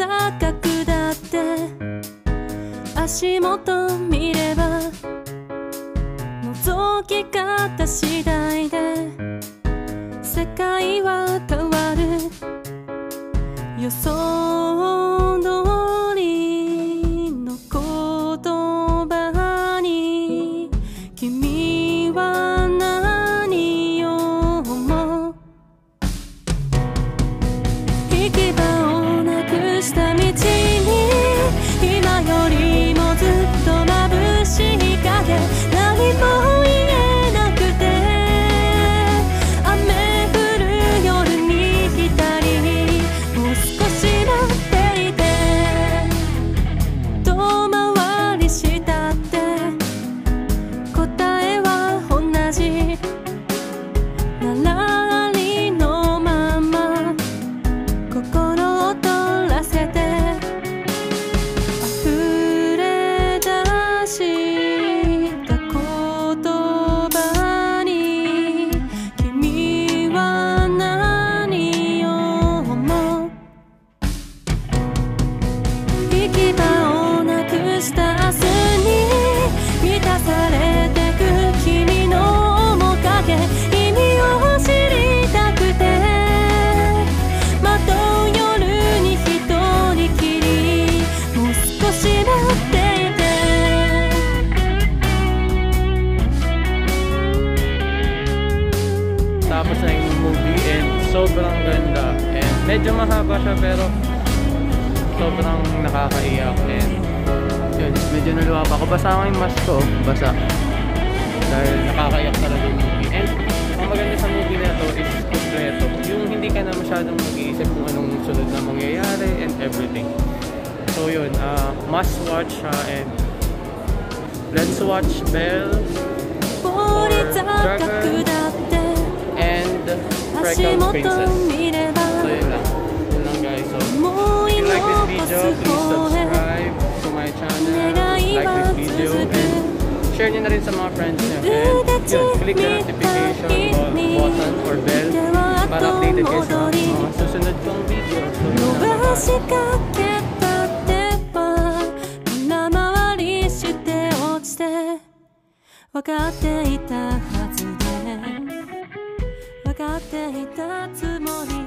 高くだって足元見れば覗き方次第で世界は変わる予想通りの言葉に君は何を思う行き場をなくした道に今よりもずっと眩しい影何も言えなくて雨降る夜に浸りもう少し待っていて遠回りしたって答えは同じならりのまま心を取らせて溢れ出した言葉に君は何を思う行き場をなくした明日に満たされてく君の面影意味を知りたくて惑う夜に一人きりもう少し待っていて Tapos na yung movie and sobrang ganda and medyo mahaba siya pero sobrang nakakaiyak and yun, medyo naluwa pa ako. Basa ako yung mask ko, basa dahil nakakaiyak talaga yung movie and ang maganda sa movie na to is kompleto yung hindi ka na masyadong mag-iisip kung anong sunod na mangyayari and everything. So yun, must watch siya and let's watch Belle or Dragon and Freckled Princess. So yun lang guys. So if you like this video, please subscribe to my channel, like this video and share nyo na rin sa mga friends nyo and yun, click the notification button or bell para updated kayo sa mga susunod kong video. So yun lang. 分かっていたはずで分かっていたつもり